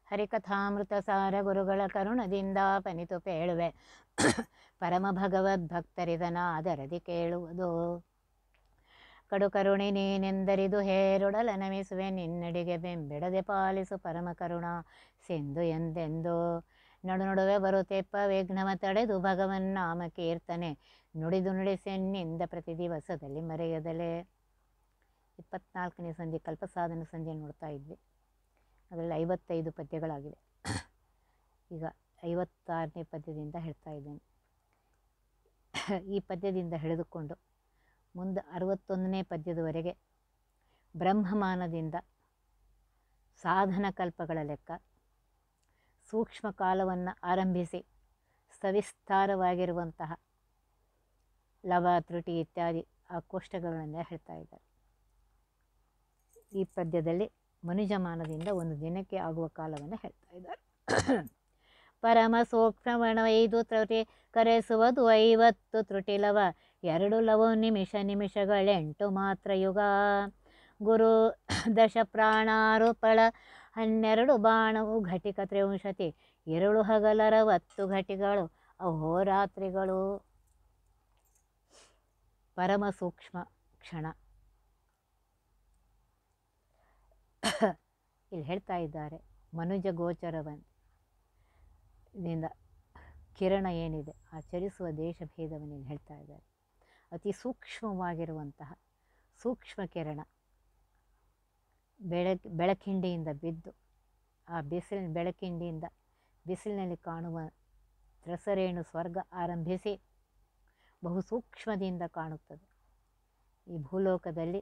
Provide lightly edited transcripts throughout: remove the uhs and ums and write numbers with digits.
ಹರಿಕಥಾಮೃತ ಸಾರ ಗುರುಗಳ ಕರುಣದಿಂದ ಪನಿತು ಪೇಳುವೆ ಪರಮ ಭಗವದ್ಭಕ್ತರಿದನಾದರದಿ ಕೇಳುವುದು. ಕಡು ಕರುಣಿ ನೀನೆಂದರಿದು ಹೇರುಡಲ ನಮಿಸುವೆ ನಿನ್ನಡಿಗೆ ಬೆಂಬಿಡದೆ ಪಾಲಿಸು ಪರಮ ಕರುಣಾ ಸಿಂಧು ಎಂದೆಂದು. ನಡು ನಡುವೆ ಬರುತ್ತೆಪ್ಪ ವಿಘ್ನವ ತಡೆದು ಭಗವನ್ ನಾಮ ಕೀರ್ತನೆ ನುಡಿದು ನುಡಿಸೆನ್ನಿಂದ ಪ್ರತಿ ದಿವಸದಲ್ಲಿ ಮರೆಯದಲೇ. 24ನೇ ಸಂಧಿ ಕಲ್ಪಸಾಧನ ಸಂಧಿ ನೋಡ್ತಾ ಇದ್ವಿ. ಅದರಲ್ಲಿ 55 ಪದ್ಯಗಳಾಗಿವೆ. ಈಗ 56ನೇ ಪದ್ಯದಿಂದ ಹೇಳ್ತಾ ಇದ್ದೇನೆ. ಈ ಪದ್ಯದಿಂದ ಹಿಡಿದುಕೊಂಡು ಮುಂದೆ 61ನೇ ಪದ್ಯದವರೆಗೆ ಬ್ರಹ್ಮಮಾನದಿಂದ ಸಾಧನ ಕಲ್ಪಗಳ ಲೆಕ್ಕ, ಸೂಕ್ಷ್ಮ ಕಾಲವನ್ನು ಆರಂಭಿಸಿ ಸವಿಸ್ತಾರವಾಗಿರುವಂತಹ ಲವ ತ್ರುಟಿ ಇತ್ಯಾದಿ ಆ ಕೋಷ್ಟಕಗಳನ್ನೇ ಹೇಳ್ತಾ ಇದ್ದಾರೆ. ಈ ಪದ್ಯದಲ್ಲಿ ಮನುಜಮಾನದಿಂದ ಒಂದು ದಿನಕ್ಕೆ ಆಗುವ ಕಾಲವನ್ನು ಹೇಳ್ತಾ ಇದ್ದಾರೆ. ಪರಮ ಸೂಕ್ಷ್ಮವಣವೈದು ತ್ರುಟಿ ಕರೆಸುವುದು 50 ತ್ರುಟಿ ಲವ 2 ಲವ ನಿಮಿಷಗಳೆಂಟು ಮಾತ್ರ ಯುಗ. ಗುರು ದಶ ಪ್ರಾಣಾರು ಫಳ 12 ಬಾಣವು ಘಟಿಕ ತ್ರಿಂಶತಿ 2 ಹಗಲ 60 ಘಟಿಗಳು ಅಹೋರಾತ್ರಿಗಳು. ಪರಮ ಸೂಕ್ಷ್ಮ ಕ್ಷಣ ಇಲ್ಲಿ ಹೇಳ್ತಾ ಇದ್ದಾರೆ. ಮನುಜ ಗೋಚರದಿಂದ ಕಿರಣ ಏನಿದೆ ಆ ಚಲಿಸುವ ದೇಶಭೇದವನ್ನು ಇಲ್ಲಿ ಹೇಳ್ತಾ ಇದ್ದಾರೆ. ಅತಿ ಸೂಕ್ಷ್ಮವಾಗಿರುವಂತಹ ಸೂಕ್ಷ್ಮ ಕಿರಣ ಬೆಳಕಿಂಡಿಯಿಂದ ಬಿದ್ದು ಆ ಬೆಳಕಿಂಡಿಯಿಂದ ಬಿಸಿಲಿನಲ್ಲಿ ಕಾಣುವ ರಸರೇಣು ಸ್ವರ್ಗ ಆರಂಭಿಸಿ ಬಹು ಸೂಕ್ಷ್ಮದಿಂದ ಕಾಣುತ್ತದೆ. ಈ ಭೂಲೋಕದಲ್ಲಿ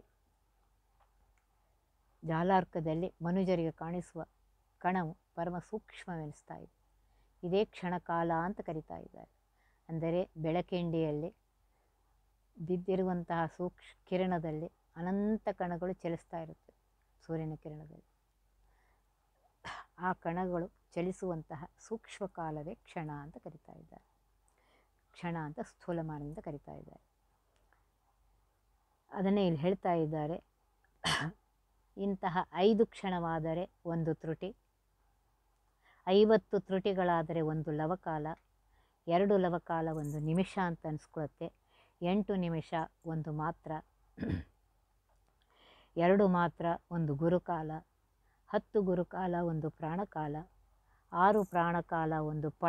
ಜಾಲಾರ್ಕದಲ್ಲಿ ಮನುಜರಿಗೆ ಕಾಣಿಸುವ ಕಣವು ಪರಮ ಸೂಕ್ಷ್ಮವೆನಿಸ್ತಾ ಇದೆ. ಇದೇ ಕ್ಷಣಕಾಲ ಅಂತ ಕರಿತಾ ಇದ್ದಾರೆ. ಅಂದರೆ ಬೆಳಕಿಂಡಿಯಲ್ಲಿ ಬಿದ್ದಿರುವಂತಹ ಕಿರಣದಲ್ಲಿ ಅನಂತ ಕಣಗಳು ಚಲಿಸ್ತಾ ಇರುತ್ತೆ. ಸೂರ್ಯನ ಕಿರಣದಲ್ಲಿ ಆ ಕಣಗಳು ಚಲಿಸುವಂತಹ ಸೂಕ್ಷ್ಮ ಕಾಲವೇ ಕ್ಷಣ ಅಂತ ಕರಿತಾ ಇದ್ದಾರೆ. ಕ್ಷಣ ಅಂತ ಸ್ಥೂಲಮಾನದಿಂದ ಕರಿತಾ ಇದ್ದಾರೆ. ಅದನ್ನೇ ಇಲ್ಲಿ ಹೇಳ್ತಾ ಇದ್ದಾರೆ. ಇಂತಹ 5 ಕ್ಷಣವಾದರೆ 1 ತ್ರುಟಿ, 50 ತ್ರುಟಿಗಳಾದರೆ 1 ಲವಕಾಲ, 2 ಲವಕಾಲ 1 ನಿಮಿಷ ಅಂತ ಅನಿಸ್ಕೊಳುತ್ತೆ. 8 ನಿಮಿಷ 1 ಮಾತ್ರ, 2 ಮಾತ್ರ 1 ಗುರುಕಾಲ, 10 ಗುರುಕಾಲ 1 ಪ್ರಾಣಕಾಲ, 6 ಪ್ರಾಣಕಾಲ 1 ಪಳ,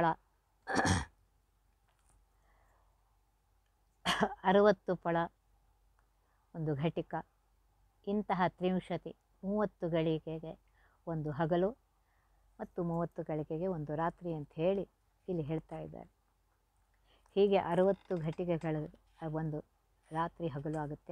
60 ಪಳ 1 ಘಟಿಕ. ಇಂತಹ ತ್ರಿಂಶತಿ 30 ಗಳಿಗೆಗೆ 1 ಹಗಲು ಮತ್ತು 30 ಗಳಿಗೆಗೆ 1 ರಾತ್ರಿ ಅಂತ ಹೇಳಿ ಇಲ್ಲಿ ಹೇಳ್ತಾ ಇದ್ದಾರೆ. ಹೀಗೆ 60 ಘಟಿಕೆಗಳು 1 ರಾತ್ರಿ ಹಗಲು ಆಗುತ್ತೆ.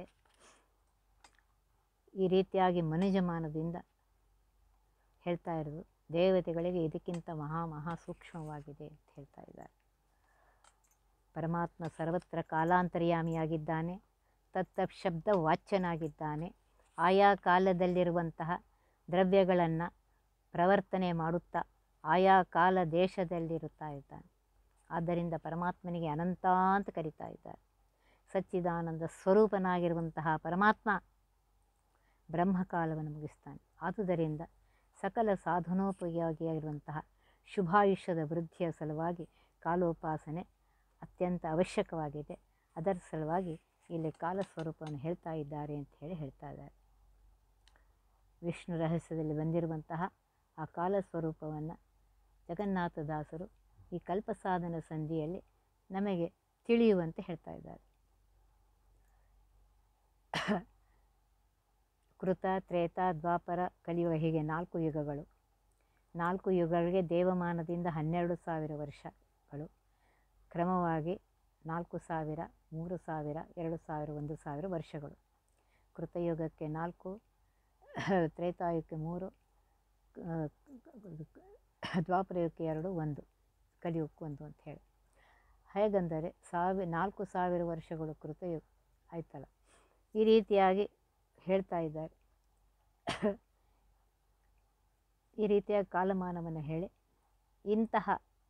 ಈ ರೀತಿಯಾಗಿ ಮನುಜಮಾನದಿಂದ ಹೇಳ್ತಾ ಇರೋದು ದೇವತೆಗಳಿಗೆ ಇದಕ್ಕಿಂತ ಮಹಾ ಸೂಕ್ಷ್ಮವಾಗಿದೆ ಅಂತ ಹೇಳ್ತಾ ಇದ್ದಾರೆ. ಪರಮಾತ್ಮ ಸರ್ವತ್ರ ಕಾಲಾಂತರ್ಯಾಮಿಯಾಗಿದ್ದಾನೆ. ತತ್ತಶಬ್ದ ವಾಚ್ಯನಾಗಿದ್ದಾನೆ. ಆಯಾ ಕಾಲದಲ್ಲಿರುವಂತಹ ದ್ರವ್ಯಗಳನ್ನು ಪ್ರವರ್ತನೆ ಮಾಡುತ್ತಾ ಆಯಾ ಕಾಲ ದೇಶದಲ್ಲಿರುತ್ತಾ ಇದ್ದಾನೆ. ಆದ್ದರಿಂದ ಪರಮಾತ್ಮನಿಗೆ ಅನಂತ ಅಂತ ಕರೀತಾ ಇದ್ದಾರೆ. ಸಚ್ಚಿದಾನಂದ ಸ್ವರೂಪನಾಗಿರುವಂತಹ ಪರಮಾತ್ಮ ಬ್ರಹ್ಮಕಾಲವನ್ನು ಮುಗಿಸ್ತಾನೆ. ಆದುದರಿಂದ ಸಕಲ ಸಾಧನೋಪಯೋಗಿಯಾಗಿರುವಂತಹ ಶುಭಾಯುಷ್ಯದ ವೃದ್ಧಿಯ ಸಲುವಾಗಿ ಕಾಲೋಪಾಸನೆ ಅತ್ಯಂತ ಅವಶ್ಯಕವಾಗಿದೆ. ಅದರ ಸಲುವಾಗಿ ಇಲ್ಲಿ ಕಾಲಸ್ವರೂಪವನ್ನು ಹೇಳ್ತಾ ಇದ್ದಾರೆ ಅಂತ ಹೇಳಿ ಹೇಳ್ತಾ ಇದ್ದಾರೆ. ವಿಷ್ಣು ರಹಸ್ಯದಲ್ಲಿ ಬಂದಿರುವಂತಹ ಆ ಕಾಲಸ್ವರೂಪವನ್ನು ಜಗನ್ನಾಥದಾಸರು ಈ ಕಲ್ಪಸಾಧನ ಸಂಧಿಯಲ್ಲಿ ನಮಗೆ ತಿಳಿಯುವಂತೆ ಹೇಳ್ತಾ ಇದ್ದಾರೆ. ಕೃತ, ತ್ರೇತ, ದ್ವಾಪರ, ಕಲಿಯುಗ ಹೀಗೆ 4 ಯುಗಗಳು. 4 ಯುಗಗಳಿಗೆ ದೇವಮಾನದಿಂದ 12,000 ವರ್ಷಗಳು. ಕ್ರಮವಾಗಿ 4,000, 3,000, 2,000, 1,000 ವರ್ಷಗಳು. ಕೃತಯುಗಕ್ಕೆ 4, ತ್ರೇತಾಯುಗಕ್ಕೆ 3, ದ್ವಾಪರಯುಗಕ್ಕೆ 2, 1, ಕಲಿಯುಗಕ್ಕೆ 1 ಅಂತ ಹೇಳಿ. ಹೇಗೆಂದರೆ 4,000 ವರ್ಷಗಳು ಕೃತಯುಗ ಆಯ್ತಲ್ಲ. ಈ ರೀತಿಯಾಗಿ ಹೇಳ್ತಾ ಇದ್ದಾರೆ. ಈ ರೀತಿಯಾಗಿ ಕಾಲಮಾನವನ್ನು ಹೇಳಿ ಇಂತಹ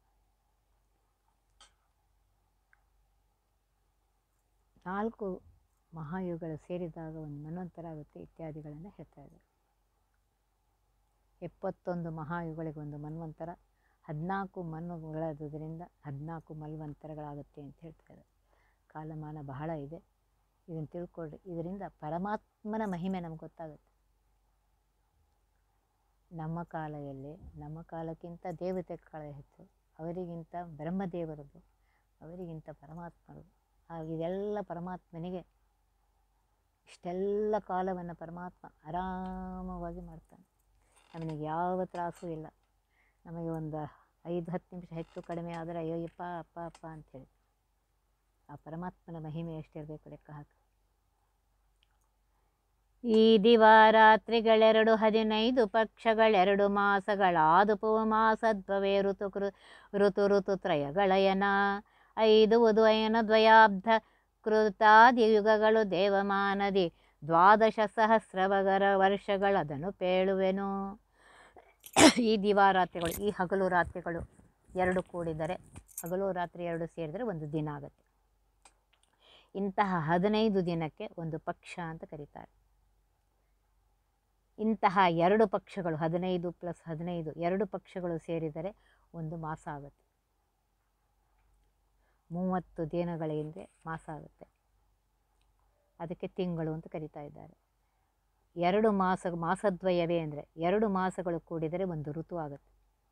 ನಾಲ್ಕು ಮಹಾಯುಗಗಳು ಸೇರಿದಾಗ ಒಂದು ಮನ್ವಂತರ ಆಗುತ್ತೆ ಇತ್ಯಾದಿಗಳನ್ನು ಹೇಳ್ತಾ ಇದ್ದಾರೆ. 71 ಮಹಾಯುಗಳಿಗೆ ಒಂದು ಮನ್ವಂತರ, 14 ಮನ್ನುಗಳಾದುದರಿಂದ 14 ಮನ್ವಂತರಗಳಾಗುತ್ತೆ ಅಂತ ಹೇಳ್ತಾರೆ. ಕಾಲಮಾನ ಬಹಳ ಇದೆ, ಇದನ್ನು ತಿಳ್ಕೊಳ್ರಿ. ಇದರಿಂದ ಪರಮಾತ್ಮನ ಮಹಿಮೆ ನಮ್ಗೆ ಗೊತ್ತಾಗುತ್ತೆ. ನಮ್ಮ ಕಾಲದಲ್ಲಿ, ನಮ್ಮ ಕಾಲಕ್ಕಿಂತ ದೇವತೆ ಕಾಲ ಹೆಚ್ಚು, ಅವರಿಗಿಂತ ಬ್ರಹ್ಮದೇವರದು, ಅವರಿಗಿಂತ ಪರಮಾತ್ಮರದು. ಇದೆಲ್ಲ ಪರಮಾತ್ಮನಿಗೆ, ಇಷ್ಟೆಲ್ಲ ಕಾಲವನ್ನು ಪರಮಾತ್ಮ ಆರಾಮವಾಗಿ ಮಾಡ್ತಾನೆ. ನಮಗೆ ಯಾವ ತ್ರಾಸು ಇಲ್ಲ. ನಮಗೆ ಒಂದು 5-10 ನಿಮಿಷ ಹೆಚ್ಚು ಕಡಿಮೆ ಆದರೆ ಅಯ್ಯೋಯ್ಯಪ್ಪ ಅಪ್ಪ ಅಪ್ಪ ಅಂಥೇಳಿ. ಆ ಪರಮಾತ್ಮನ ಮಹಿಮೆ ಎಷ್ಟಿರಬೇಕು ಲೆಕ್ಕ ಹಾಕಿ. ಈ ದಿವಾರಾತ್ರಿಗಳೆರಡು 15 ಪಕ್ಷಗಳೆರಡು ಮಾಸಗಳಾದುಪು ಮಾಸದ್ವವೇ ಋತುತ್ರಯಗಳಯನ 5 ಅಯನ ದ್ವಯಾಬ್ಧ ಕೃತಾದಿಯುಗಗಳು ದೇವಮಾನದಿ 12 ಸಹಸ್ರವಗರ ವರ್ಷಗಳದನ್ನು ಪೇಳುವೆನು. ಈ ದಿವಾರಾತ್ರಿಗಳು, ಈ ಹಗಲು ರಾತ್ರಿಗಳು ಎರಡು ಕೂಡಿದರೆ, ಹಗಲು ರಾತ್ರಿ ಎರಡು ಸೇರಿದರೆ ಒಂದು ದಿನ ಆಗುತ್ತೆ. ಇಂತಹ 15 ದಿನಕ್ಕೆ ಒಂದು ಪಕ್ಷ ಅಂತ ಕರೀತಾರೆ. ಇಂತಹ ಎರಡು ಪಕ್ಷಗಳು 15 + 15 ಎರಡು ಪಕ್ಷಗಳು ಸೇರಿದರೆ ಒಂದು ಮಾಸ ಆಗುತ್ತೆ. 30 ದಿನಗಳಿಂದ ಮಾಸ ಆಗುತ್ತೆ. ಅದಕ್ಕೆ ತಿಂಗಳು ಅಂತ ಕರೀತಾ ಇದ್ದಾರೆ. 2 ಮಾಸದ್ವಯವೇ ಅಂದರೆ 2 ಮಾಸಗಳು ಕೂಡಿದರೆ ಒಂದು ಋತು ಆಗುತ್ತೆ.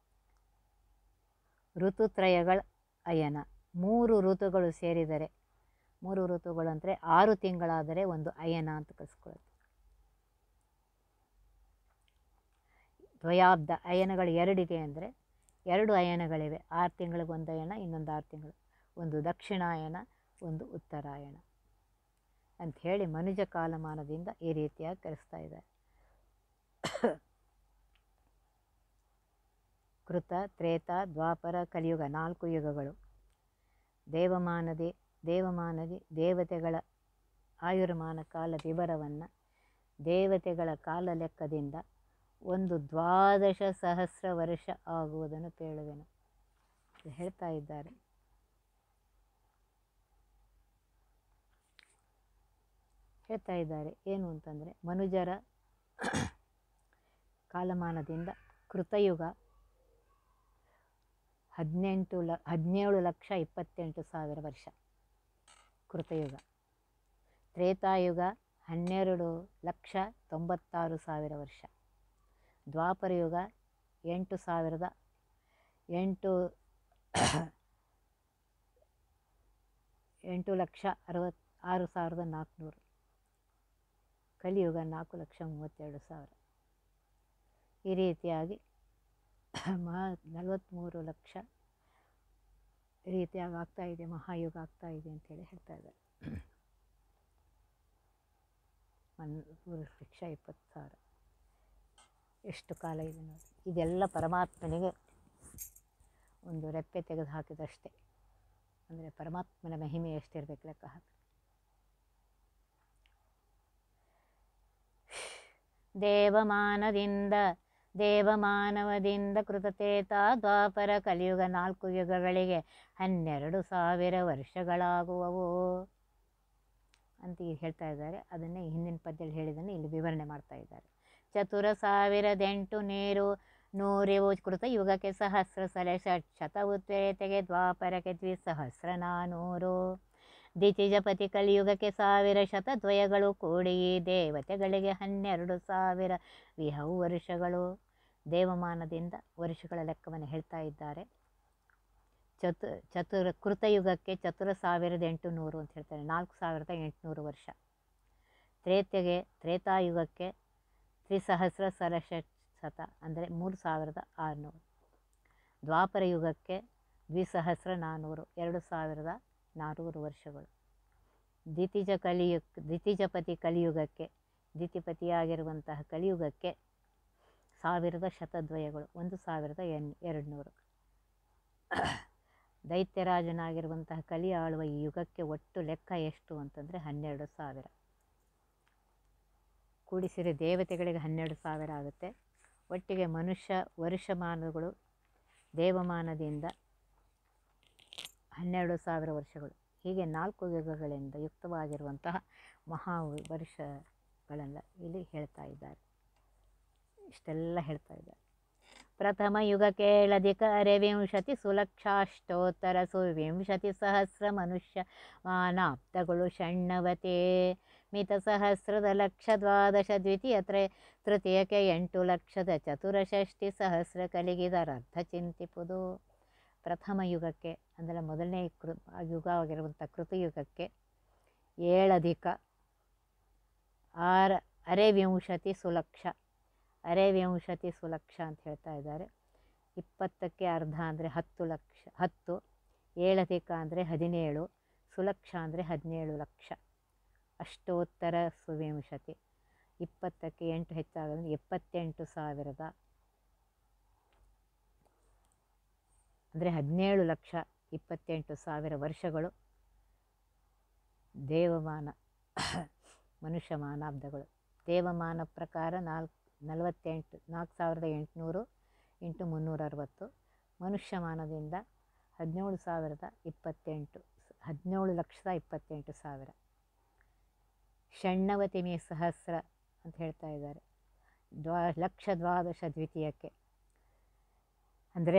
ಋತುತ್ರಯಗಳ ಅಯನ, 3 ಋತುಗಳು ಸೇರಿದರೆ, 3 ಋತುಗಳು ಅಂದರೆ 6 ತಿಂಗಳಾದರೆ ಒಂದು ಅಯನ ಅಂತ ಕಲಿಸ್ಕೊಳ್ಳುತ್ತೆ. ದ್ವಯಾಬ್ಧ ಅಯನಗಳು 2 ಇದೆ ಅಂದರೆ 2 ಅಯನಗಳಿವೆ. 6 ತಿಂಗಳಿಗೆ ಒಂದು ಅಯನ, ಇನ್ನೊಂದು 6 ತಿಂಗಳು, ಒಂದು ದಕ್ಷಿಣಾಯನ, ಒಂದು ಉತ್ತರಾಯಣ ಅಂಥೇಳಿ ಮನುಜ ಕಾಲಮಾನದಿಂದ ಈ ರೀತಿಯಾಗಿ ಕರೆಸ್ತಾ ಇದ್ದಾರೆ. ಕೃತ, ತ್ರೇತ, ದ್ವಾಪರ, ಕಲಿಯುಗ 4 ಯುಗಗಳು. ದೇವಮಾನದಿ ದೇವತೆಗಳ ಆಯುರ್ಮಾನ ಕಾಲ ವಿವರವನ್ನು ದೇವತೆಗಳ ಕಾಲ ಲೆಕ್ಕದಿಂದ ಒಂದು 12 ಸಹಸ್ರ ವರ್ಷ ಆಗುವುದನ್ನು ಪೇಳುವೆನು ಹೇಳ್ತಾ ಇದ್ದಾರೆ. ಏನು ಅಂತಂದರೆ, ಮನುಜರ ಕಾಲಮಾನದಿಂದ ಕೃತಯುಗ 17,28,000 ವರ್ಷ ಕೃತಯುಗ. ತ್ರೇತಾಯುಗ 12,96,000 ವರ್ಷ. ದ್ವಾಪರಯುಗ 8,66,400. ಕಲಿಯುಗ 4,32,000. ಈ ರೀತಿಯಾಗಿ 43 ಲಕ್ಷ ರೀತಿಯಾಗಿ ಆಗ್ತಾಯಿದೆ, ಮಹಾಯುಗ ಆಗ್ತಾಯಿದೆ ಅಂತೇಳಿ ಹೇಳ್ತಾ ಇದ್ದಾರೆ. 1,20,000 ಎಷ್ಟು ಕಾಲ ಇದೆ ನೋಡಿ. ಇದೆಲ್ಲ ಪರಮಾತ್ಮನಿಗೆ ಒಂದು ರೆಪ್ಪೆ ತೆಗೆದು ಹಾಕಿದಷ್ಟೇ. ಅಂದರೆ ಪರಮಾತ್ಮನ ಮಹಿಮೆ ಎಷ್ಟಿರಬೇಕು ಲೆಕ್ಕ ಹಾಕಿ. ದೇವಮಾನವದಿಂದ ಕೃತತೇತ ದ್ವಾಪರ ಕಲಿಯುಗ 4 ಯುಗಗಳಿಗೆ 12,000 ವರ್ಷಗಳಾಗುವವು ಅಂತ ಹೇಳ್ತಾ ಇದ್ದಾರೆ. ಅದನ್ನೇ ಹಿಂದಿನ ಪದ್ಯದಲ್ಲಿ ಹೇಳಿದ್ದನ್ನು ಇಲ್ಲಿ ವಿವರಣೆ ಮಾಡ್ತಾ ಇದ್ದಾರೆ. 4,100 ಕೃತಯುಗಕ್ಕೆ 1,000 ಶತವು ತ್ರೇತೆಗೆ ದ್ವಾಪರಕ್ಕೆ 2,400. ದಿತಿಜಪತಿ ಕಲಿಯುಗಕ್ಕೆ 1,000 ಶತದ್ವಯಗಳು ಕೂಡಿ ದೇವತೆಗಳಿಗೆ 12,000 ವಿಹವು ವರ್ಷಗಳು. ದೇವಮಾನದಿಂದ ವರ್ಷಗಳ ಲೆಕ್ಕವನ್ನು ಹೇಳ್ತಾ ಇದ್ದಾರೆ. ಕೃತಯುಗಕ್ಕೆ 4,800 ಅಂತ ಹೇಳ್ತಾರೆ, 4,800 ವರ್ಷ. ತ್ರೇತಾಯುಗಕ್ಕೆ 3,000 ಶತ ಅಂದರೆ 3,600. ದ್ವಾಪರ ಯುಗಕ್ಕೆ 2,400 2,400 ವರ್ಷಗಳು. ದಿತಿಜಪತಿ ಕಲಿಯುಗಕ್ಕೆ, ದಿತಿಪತಿಯಾಗಿರುವಂತಹ ಕಲಿಯುಗಕ್ಕೆ 1,000 ಶತದ್ವಯಗಳು 1,200. ದೈತ್ಯರಾಜನಾಗಿರುವಂತಹ ಕಲಿ ಆಳುವ ಈ ಯುಗಕ್ಕೆ ಒಟ್ಟು ಲೆಕ್ಕ ಎಷ್ಟು ಅಂತಂದರೆ 12,000. ಕೂಡಿಸಿದರೆ ದೇವತೆಗಳಿಗೆ 12,000 ಆಗುತ್ತೆ. ಒಟ್ಟಿಗೆ ಮನುಷ್ಯ ವರ್ಷಮಾನಗಳು ದೇವಮಾನದಿಂದ 12,000 ವರ್ಷಗಳು. ಹೀಗೆ 4 ಯುಗಗಳಿಂದ ಯುಕ್ತವಾಗಿರುವಂತಹ ಮಹಾ ವರ್ಷಗಳೆಲ್ಲ ಇಲ್ಲಿ ಹೇಳ್ತಾ ಇದ್ದಾರೆ. ಇಷ್ಟೆಲ್ಲ ಹೇಳ್ತಾ ಇದ್ದಾರೆ. ಪ್ರಥಮಯುಗ ಕೇಳಧಿಕ ಸುಲಕ್ಷಾಷ್ಟೋತ್ತರ ಸುವಿಂಶತಿ ಸಹಸ್ರ ಮನುಷ್ಯ ಮಾನಾಪ್ತಗಳು ಷಣ್ಣವತೆ ಮಿತ ಸಹಸ್ರದ ಲಕ್ಷ ದ್ವಾದಶ ದ್ವಿತೀಯ ತೃತೀಯಕ್ಕೆ 8,04,000 ಸಹಸ್ರ ಕಲಿಗಿದರರ್ಥ ಚಿಂತಿಪುದು. ಪ್ರಥಮ ಯುಗಕ್ಕೆ ಅಂದರೆ ಮೊದಲನೇ ಯುಗವಾಗಿರುವಂಥ ಕೃತಯುಗಕ್ಕೆ 7 ಅರೆವಿಂಶತಿ ಸುಲಕ್ಷ ಅರೆವಿಂಶತಿ ಸುಲಕ್ಷ ಅಂತ ಹೇಳ್ತಾ ಇದ್ದಾರೆ. 20ಕ್ಕೆ ಅರ್ಧ ಅಂದರೆ 10 ಲಕ್ಷ, 10 7 ಅಂದರೆ 17, ಸುಲಕ್ಷ ಅಂದರೆ 17 ಲಕ್ಷ. ಅಷ್ಟೋತ್ತರ ಸುವಿಂಶತಿ 20ಕ್ಕೆ 8 ಹೆಚ್ಚಾಗೋದ್ರೆ 78,000 ಅಂದರೆ 17,28,000 ವರ್ಷಗಳು ದೇವಮಾನ ಮನುಷ್ಯ ಮಾನಾಬ್ದಗಳು. ದೇವಮಾನ ಪ್ರಕಾರ 4,800 ಇಂಟು 360. ಮನುಷ್ಯಮಾನದಿಂದ 17,028,000 ಷಣ್ಣವತಿಮಿ ಸಹಸ್ರ ಅಂತ ಹೇಳ್ತಾ ಇದ್ದಾರೆ. 1,12,000 ದ್ವಿತೀಯಕ್ಕೆ ಅಂದರೆ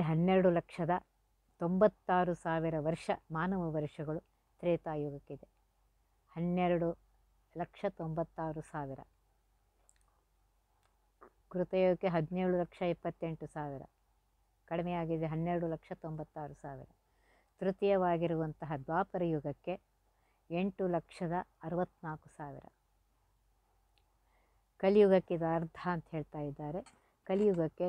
12,96,000 ವರ್ಷ ಮಾನವ ವರ್ಷಗಳು ತ್ರೇತಾಯುಗಕ್ಕಿದೆ. 12,96,000. ಕೃತಯುಗಕ್ಕೆ 17,28,000 ಕಡಿಮೆಯಾಗಿದೆ, 12,96,000. ತೃತೀಯವಾಗಿರುವಂತಹ ದ್ವಾಪರ ಯುಗಕ್ಕೆ 8,64,000. ಕಲಿಯುಗಕ್ಕೆ ಇದು ಅರ್ಧ ಅಂತ ಹೇಳ್ತಾ ಇದ್ದಾರೆ. ಕಲಿಯುಗಕ್ಕೆ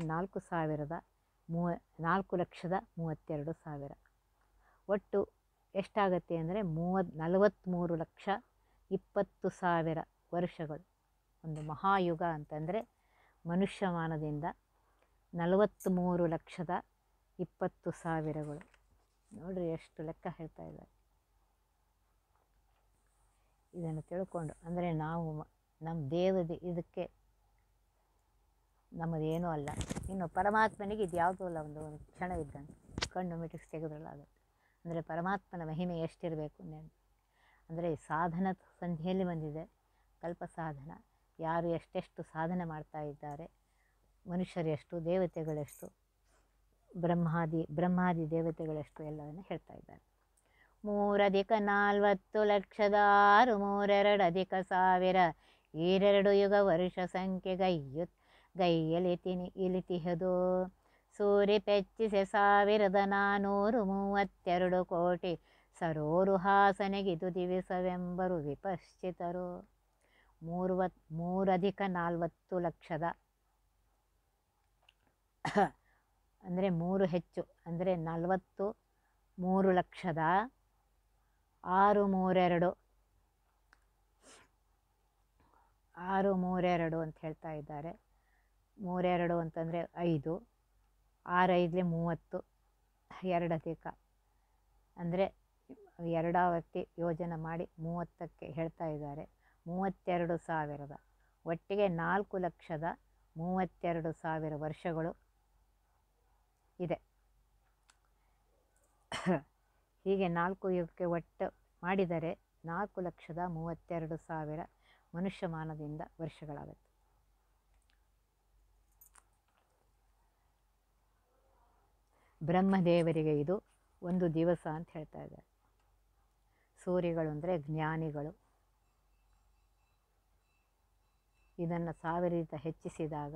4,32,000. ಒಟ್ಟು ಎಷ್ಟಾಗತ್ತೆ ಅಂದರೆ 43,20,000 ವರ್ಷಗಳು. ಒಂದು ಮಹಾಯುಗ ಅಂತಂದರೆ ಮನುಷ್ಯಮಾನದಿಂದ 43,20,000. ನೋಡ್ರಿ ಎಷ್ಟು ಲೆಕ್ಕ ಹೇಳ್ತಾ ಇದ್ದಾರೆ. ಇದನ್ನು ತಿಳ್ಕೊಂಡು ಅಂದರೆ ನಾವು ನಮ್ಮ ಇದಕ್ಕೆ ನಮ್ಮದೇನೂ ಅಲ್ಲ. ಇನ್ನು ಪರಮಾತ್ಮನಿಗೆ ಇದು ಯಾವುದೂ ಅಲ್ಲ, ಒಂದು ಕ್ಷಣವಿದ್ದಂತೆ ಕಣ್ಣು ಮಿಟಿಕ್ಸ್ ತೆಗೆದ್ರಲ್ಲ ಆಗುತ್ತೆ. ಅಂದರೆ ಪರಮಾತ್ಮನ ಮಹಿಮೆ ಎಷ್ಟಿರಬೇಕು ಅಂದರೆ ಸಾಧನ ಸಂಧಿಯಲ್ಲಿ ಬಂದಿದೆ. ಕಲ್ಪ ಸಾಧನ ಯಾರು ಎಷ್ಟೆಷ್ಟು ಸಾಧನೆ ಮಾಡ್ತಾ ಇದ್ದಾರೆ, ಮನುಷ್ಯರೆಷ್ಟು, ದೇವತೆಗಳೆಷ್ಟು, ಬ್ರಹ್ಮಾದಿ ದೇವತೆಗಳೆಷ್ಟು ಎಲ್ಲವನ್ನು ಹೇಳ್ತಾ ಇದ್ದಾರೆ. 3,40,00,000 2 ಯುಗ ವರ್ಷ ಸಂಖ್ಯೆ ಇಲಿತಿಹದು. ಸೂರಿ ಪೆಚ್ಚಿಸೆ 1,432 ಕೋಟಿ ಸರೋರು ಹಾಸನೆಗಿದು ದಿವಿಸವೆಂಬರು ವಿಪಶ್ಚಿತರು. 3,40,00,000 ಅಂದರೆ 3 ಹೆಚ್ಚು ಅಂದರೆ 43,00,000 632 ಅಂತ ಹೇಳ್ತಾ ಇದ್ದಾರೆ. 32 ಅಂತಂದರೆ 5, 6 5 30, 2 ಅಧಿಕ ಅಂದರೆ 2 ಆವರ್ತಿ ಯೋಜನೆ ಮಾಡಿ 30ಕ್ಕೆ ಹೇಳ್ತಾ ಇದ್ದಾರೆ. 32,000 ಒಟ್ಟಿಗೆ 4,32,000 ವರ್ಷಗಳು ಇದೆ. ಹೀಗೆ 4 ಯುಗಕ್ಕೆ ಒಟ್ಟು ಮಾಡಿದರೆ 4,32,000 ಮನುಷ್ಯಮಾನದಿಂದ ವರ್ಷಗಳಾಗುತ್ತೆ. ಬ್ರಹ್ಮದೇವರಿಗೆ ಇದು ಒಂದು ದಿವಸ ಅಂತ ಹೇಳ್ತಾ ಇದ್ದಾರೆ. ಸೂರ್ಯಗಳು ಅಂದರೆ ಜ್ಞಾನಿಗಳು. ಇದನ್ನು 1000 ಹೆಚ್ಚಿಸಿದಾಗ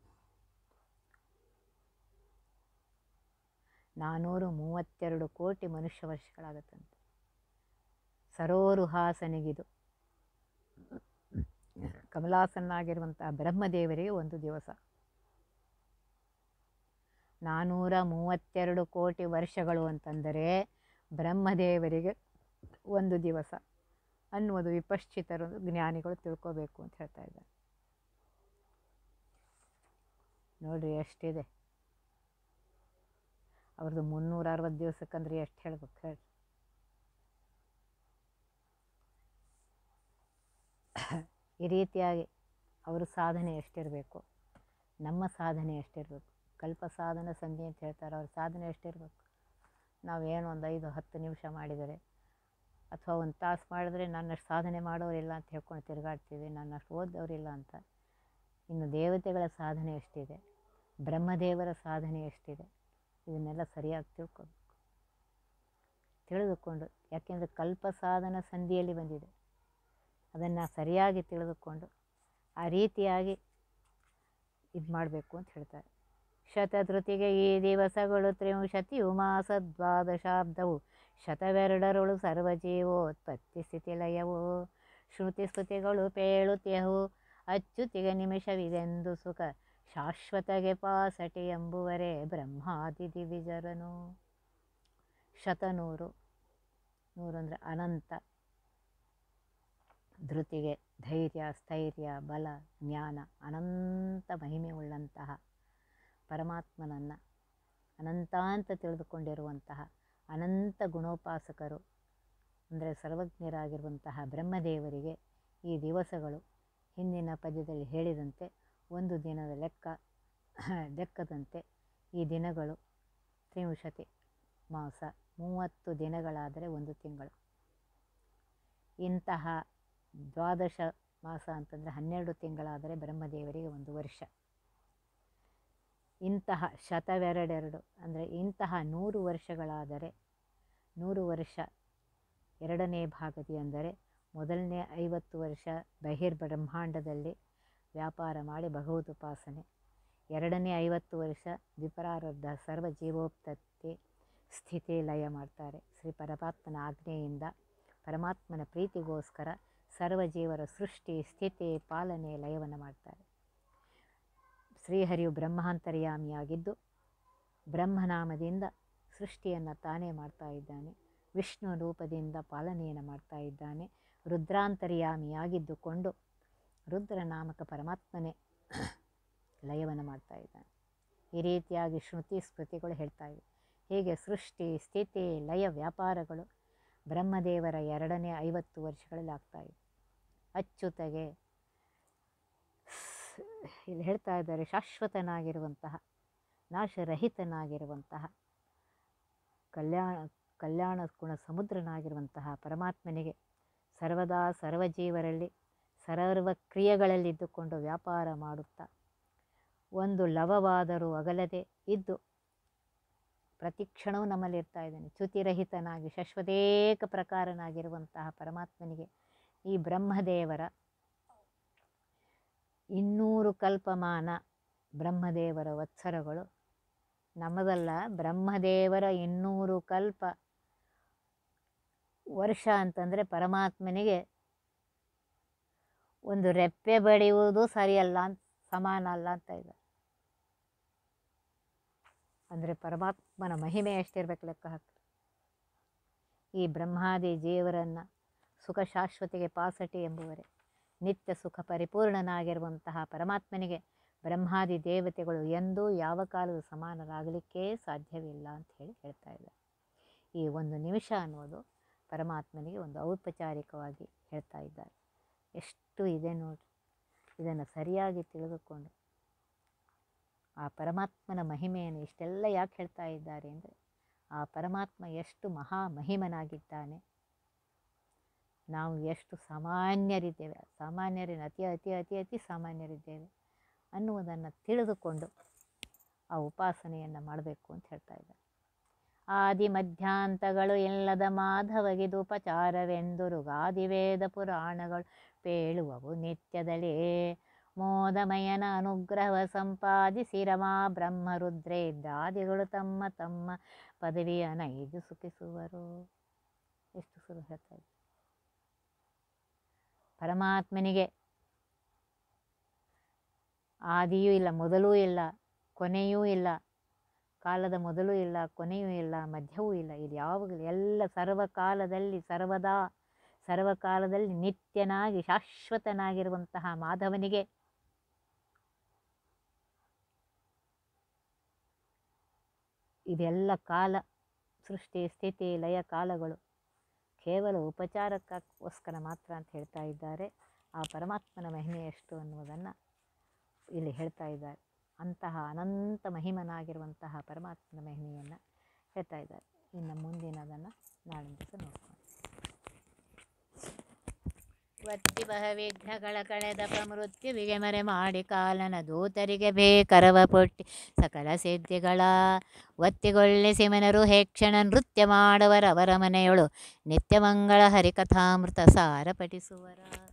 432 ಕೋಟಿ ಮನುಷ್ಯ ವರ್ಷಗಳಾಗುತ್ತಂತೆ. ಸರೋರು ಹಾಸನಿಗಿದು ಕಮಲಾಸನಾಗಿರುವಂತಹ ಬ್ರಹ್ಮದೇವರಿಗೆ ಒಂದು ದಿವಸ. 432 ಕೋಟಿ ವರ್ಷಗಳು ಅಂತಂದರೆ ಬ್ರಹ್ಮದೇವರಿಗೆ ಒಂದು ದಿವಸ ಅನ್ನುವುದು ವಿಪಶ್ಚಿತರು ಜ್ಞಾನಿಗಳು ತಿಳ್ಕೋಬೇಕು ಅಂತ ಹೇಳ್ತಾ ಇದ್ದಾರೆ. ನೋಡ್ರಿ ಎಷ್ಟಿದೆ ಅವ್ರದ್ದು. 360 ದಿವಸಕ್ಕಂದ್ರೆ ಎಷ್ಟು ಹೇಳ್ಬೇಕು ಹೇಳಿ. ಈ ರೀತಿಯಾಗಿ ಅವ್ರ ಸಾಧನೆ ಎಷ್ಟಿರಬೇಕು, ನಮ್ಮ ಸಾಧನೆ ಎಷ್ಟಿರಬೇಕು. ಕಲ್ಪ ಸಾಧನ ಸಂಧಿ ಅಂತ ಹೇಳ್ತಾರೆ. ಅವ್ರ ಸಾಧನೆ ಎಷ್ಟಿರಬೇಕು. ನಾವೇನು ಒಂದು 5-10 ನಿಮಿಷ ಮಾಡಿದರೆ ಅಥವಾ ಒಂದು ತಾಸು ಮಾಡಿದ್ರೆ ನನ್ನಷ್ಟು ಸಾಧನೆ ಮಾಡೋರಿಲ್ಲ ಅಂತ ಹೇಳ್ಕೊಂಡು ತಿರುಗಾಡ್ತೀವಿ, ನನ್ನಷ್ಟು ಓದೋರಿಲ್ಲ ಅಂತ. ಇನ್ನು ದೇವತೆಗಳ ಸಾಧನೆ ಎಷ್ಟಿದೆ, ಬ್ರಹ್ಮದೇವರ ಸಾಧನೆ ಎಷ್ಟಿದೆ ಇದನ್ನೆಲ್ಲ ಸರಿಯಾಗಿ ತಿಳಿದುಕೊಂಡು, ಯಾಕೆಂದರೆ ಕಲ್ಪ ಸಾಧನ ಸಂಧಿಯಲ್ಲಿ ಬಂದಿದೆ, ಅದನ್ನು ಸರಿಯಾಗಿ ತಿಳಿದುಕೊಂಡು ಆ ರೀತಿಯಾಗಿ ಇದು ಮಾಡಬೇಕು ಅಂತ ಹೇಳ್ತಾರೆ. ಶತಧೃತಿಗೆ ಈ ದಿವಸಗಳು ತ್ರಿಂಶತಿಯು ಮಾಸ ದ್ವಾದಶಾಬ್ದವು ಶತವೆರಡರೊಳು ಸರ್ವಜೀವೋತ್ಪತ್ತಿ ಸ್ಥಿತಿ ಲಯವು ಶ್ರುತಿ ಸ್ತುತಿಗಳು ಪೇಳುತ್ಯಹು ಅಚ್ಚುತಿಗೆ ನಿಮಿಷವಿದೆಂದು ಸುಖ ಶಾಶ್ವತಗೆ ಪಾಸಟಿ ಎಂಬುವರೇ ಬ್ರಹ್ಮಾದಿ ದಿವಿಜರನು. ಶತನೂರು, ನೂರು ಅಂದರೆ ಅನಂತ, ಧೃತಿಗೆ ಧೈರ್ಯ, ಸ್ಥೈರ್ಯ, ಬಲ, ಜ್ಞಾನ, ಅನಂತ ಮಹಿಮೆ ಉಳ್ಳಂತಹ ಪರಮಾತ್ಮನನ್ನು ಅನಂತ ಅಂತ ತಿಳಿದುಕೊಂಡಿರುವಂತಹ ಅನಂತ ಗುಣೋಪಾಸಕರು ಅಂದರೆ ಸರ್ವಜ್ಞರಾಗಿರುವಂತಹ ಬ್ರಹ್ಮದೇವರಿಗೆ ಈ ದಿವಸಗಳು ಹಿಂದಿನ ಪದ್ಯದಲ್ಲಿ ಹೇಳಿದಂತೆ ಒಂದು ದಿನದ ಲೆಕ್ಕದಂತೆ ಈ ದಿನಗಳು ತ್ರಿಂಶತಿ ಮಾಸ, 30 ದಿನಗಳಾದರೆ ಒಂದು ತಿಂಗಳು. ಇಂತಹ ದ್ವಾದಶ ಮಾಸ ಅಂತಂದರೆ 12 ತಿಂಗಳಾದರೆ ಬ್ರಹ್ಮದೇವರಿಗೆ ಒಂದು ವರ್ಷ. ಇಂತಹ ಶತವೆರಡೆರಡು ಅಂದರೆ ಇಂತಹ 100 ವರ್ಷಗಳಾದರೆ 100 ವರ್ಷ ಎರಡನೇ ಭಾಗದಿ ಅಂದರೆ ಮೊದಲನೇ 50 ವರ್ಷ ಬಹಿರ್ಬ್ರಹ್ಮಾಂಡದಲ್ಲಿ ವ್ಯಾಪಾರ ಮಾಡಿ ಭಗವದುಪಾಸನೆ, ಎರಡನೇ 50 ವರ್ಷ ದ್ವಿಪರಾರಬ್ಧ ಸರ್ವಜೀವೋತ್ಪತ್ತಿ ಸ್ಥಿತಿ ಲಯ ಮಾಡ್ತಾರೆ. ಶ್ರೀ ಪರಮಾತ್ಮನ ಆಜ್ಞೆಯಿಂದ ಪರಮಾತ್ಮನ ಪ್ರೀತಿಗೋಸ್ಕರ ಸರ್ವಜೀವರ ಸೃಷ್ಟಿ ಸ್ಥಿತಿ ಪಾಲನೆ ಲಯವನ್ನು ಮಾಡ್ತಾರೆ. ಶ್ರೀಹರಿಯು ಬ್ರಹ್ಮಾಂತರ್ಯಾಮಿಯಾಗಿದ್ದು ಬ್ರಹ್ಮನಾಮದಿಂದ ಸೃಷ್ಟಿಯನ್ನು ತಾನೇ ಮಾಡ್ತಾ ಇದ್ದಾನೆ, ವಿಷ್ಣು ರೂಪದಿಂದ ಪಾಲನೆಯನ್ನು ಮಾಡ್ತಾ ಇದ್ದಾನೆ, ರುದ್ರಾಂತರ್ಯಾಮಿಯಾಗಿದ್ದುಕೊಂಡು ರುದ್ರನಾಮಕ ಪರಮಾತ್ಮನೇ ಲಯವನ್ನು ಮಾಡ್ತಾ ಇದ್ದಾನೆ. ಈ ರೀತಿಯಾಗಿ ಶ್ರುತಿ ಸ್ಮೃತಿಗಳು ಹೇಳ್ತಾ ಇವೆ. ಹೀಗೆ ಸೃಷ್ಟಿ ಸ್ಥಿತಿ ಲಯ ವ್ಯಾಪಾರಗಳು ಬ್ರಹ್ಮದೇವರ ಎರಡನೇ 50 ವರ್ಷಗಳಲ್ಲಿ ಆಗ್ತಾಯಿದೆ. ಅಚ್ಯುತಗೆ ಇಲ್ಲಿ ಹೇಳ್ತಾ ಇದ್ದಾರೆ, ಶಾಶ್ವತನಾಗಿರುವಂತಹ ನಾಶರಹಿತನಾಗಿರುವಂತಹ ಕಲ್ಯಾಣ ಗುಣ ಸಮುದ್ರನಾಗಿರುವಂತಹ ಪರಮಾತ್ಮನಿಗೆ ಸರ್ವದಾ ಸರ್ವಜೀವರಲ್ಲಿ ಸರ್ವ ಕ್ರಿಯೆಗಳಲ್ಲಿದ್ದುಕೊಂಡು ವ್ಯಾಪಾರ ಮಾಡುತ್ತಾ ಒಂದು ಲವವಾದರೂ ಅಗಲದೆ ಇದ್ದು ಪ್ರತಿಕ್ಷಣವೂ ನಮ್ಮಲ್ಲಿ ಇರ್ತಾ ಇದ್ದಾನೆ. ಚ್ಯುತಿರಹಿತನಾಗಿ ಶಾಶ್ವತೇಕ ಪ್ರಕಾರನಾಗಿರುವಂತಹ ಪರಮಾತ್ಮನಿಗೆ ಈ ಬ್ರಹ್ಮದೇವರ 200 ಕಲ್ಪಮಾನ ಬ್ರಹ್ಮದೇವರ ವತ್ಸರಗಳು ನಮ್ಮದಲ್ಲ, ಬ್ರಹ್ಮದೇವರ 200 ಕಲ್ಪ ವರ್ಷ ಅಂತಂದರೆ ಪರಮಾತ್ಮನಿಗೆ ಒಂದು ರೆಪ್ಪೆ ಬಡಿಯುವುದು ಸರಿಯಲ್ಲ ಅಂತ ಸಮಾನ ಅಲ್ಲ ಅಂತ ಇದೆ. ಅಂದರೆ ಪರಮಾತ್ಮನ ಮಹಿಮೆ ಎಷ್ಟಿರ್ಬೇಕು ಲೆಕ್ಕ ಹಾಕಿ. ಈ ಬ್ರಹ್ಮಾದಿ ಜೀವರನ್ನು ಸುಖ ಶಾಶ್ವತಿಗೆ ಪಾಸಟಿ ಎಂಬುವರೆ ನಿತ್ಯ ಸುಖ ಪರಿಪೂರ್ಣನಾಗಿರುವಂತಹ ಪರಮಾತ್ಮನಿಗೆ ಬ್ರಹ್ಮಾದಿ ದೇವತೆಗಳು ಎಂದೂ ಯಾವ ಕಾಲದ ಸಮಾನರಾಗಲಿಕ್ಕೇ ಸಾಧ್ಯವಿಲ್ಲ ಅಂತ ಹೇಳ್ತಾ ಇದ್ದಾರೆ. ಈ ಒಂದು ನಿಮಿಷ ಅನ್ನೋದು ಪರಮಾತ್ಮನಿಗೆ ಒಂದು ಔಪಚಾರಿಕವಾಗಿ ಹೇಳ್ತಾ ಇದ್ದಾರೆ. ಎಷ್ಟು ಇದೆ ನೋಡಿ, ಇದನ್ನು ಸರಿಯಾಗಿ ತಿಳಿದುಕೊಂಡು ಆ ಪರಮಾತ್ಮನ ಮಹಿಮೆಯನ್ನು ಇಷ್ಟೆಲ್ಲ ಯಾಕೆ ಹೇಳ್ತಾ ಇದ್ದಾರೆ ಅಂದರೆ ಆ ಪರಮಾತ್ಮ ಎಷ್ಟು ಮಹಾ ಮಹಿಮನಾಗಿದ್ದಾನೆ, ನಾವು ಎಷ್ಟು ಸಾಮಾನ್ಯರಿದ್ದೇವೆ, ಸಾಮಾನ್ಯರಿನ ಅತಿ ಅತಿ ಅತಿ ಅತಿ ಸಾಮಾನ್ಯರಿದ್ದೇವೆ ಅನ್ನುವುದನ್ನು ತಿಳಿದುಕೊಂಡು ಆ ಉಪಾಸನೆಯನ್ನು ಮಾಡಬೇಕು ಅಂತ ಹೇಳ್ತಾ ಇದ್ದಾರೆ. ಆದಿ ಮಧ್ಯಾಂತಗಳು ಇಲ್ಲದ ಮಾಧವಗಿದುಪಚಾರವೆಂದುರುಗಾದಿವೇದ ಪುರಾಣಗಳು ಪೇಳುವವು ನಿತ್ಯದಲೇ ಮೋದಮಯನ ಅನುಗ್ರಹವ ಸಂಪಾದಿಸಿರಮಾ ಬ್ರಹ್ಮರುದ್ರೇಂದ್ರಾದಿಗಳು ತಮ್ಮ ತಮ್ಮ ಪದವಿಯ ನೈದು ಸುಖಿಸುವರು. ಎಷ್ಟು ಸುರು ಹೇಳ್ತಾ ಇದ್ದಾರೆ. ಪರಮಾತ್ಮನಿಗೆ ಆದಿಯೂ ಇಲ್ಲ, ಮೊದಲೂ ಇಲ್ಲ, ಕೊನೆಯೂ ಇಲ್ಲ, ಕಾಲದ ಮೊದಲೂ ಇಲ್ಲ, ಕೊನೆಯೂ ಇಲ್ಲ, ಮಧ್ಯವೂ ಇಲ್ಲ. ಇದು ಯಾವಾಗಲೂ ಎಲ್ಲ ಸರ್ವಕಾಲದಲ್ಲಿ ಸರ್ವಕಾಲದಲ್ಲಿ ನಿತ್ಯನಾಗಿ ಶಾಶ್ವತನಾಗಿರುವಂತಹ ಮಾಧವನಿಗೆ ಇದೆಲ್ಲ ಕಾಲ ಸೃಷ್ಟಿ ಸ್ಥಿತಿ ಲಯ ಕಾಲಗಳು ಕೇವಲ ಉಪಚಾರಕ್ಕೋಸ್ಕರ ಮಾತ್ರ ಅಂತ ಹೇಳ್ತಾ ಇದ್ದಾರೆ. ಆ ಪರಮಾತ್ಮನ ಮಹಿಮೆ ಎಷ್ಟು ಅನ್ನುವುದನ್ನು ಇಲ್ಲಿ ಹೇಳ್ತಾ ಇದ್ದಾರೆ. ಅಂತಹ ಅನಂತ ಮಹಿಮನಾಗಿರುವಂತಹ ಪರಮಾತ್ಮನ ಮಹಿಮೆಯನ್ನು ಹೇಳ್ತಾ ಇದ್ದಾರೆ. ಇನ್ನು ಮುಂದಿನದನ್ನು ನಾಳಿನ ದಿವಸ ನೋಡ್ಕೊಂಡು ಒತ್ತಿ ವಿಘ್ನಗಳ ಕಳೆದ ಪ್ರಮೃತ್ಯುವಿಗೆ ಮರೆ ಮಾಡಿ ಕಾಲನ ದೂತರಿಗೆ ಬೇಕರವ ಪೊಟ್ಟಿ ಸಕಲ ಸಿದ್ಧಿಗಳ ಒತ್ತಿಗೊಳ್ಳಿಸಿ ಮನರು ಹೇಕ್ಷಣ ನೃತ್ಯ ಮಾಡುವರವರ ಮನೆಯೊಳು ನಿತ್ಯಮಂಗಳ ಹರಿಕಥಾಮೃತ ಸಾರ ಪಠಿಸುವರ.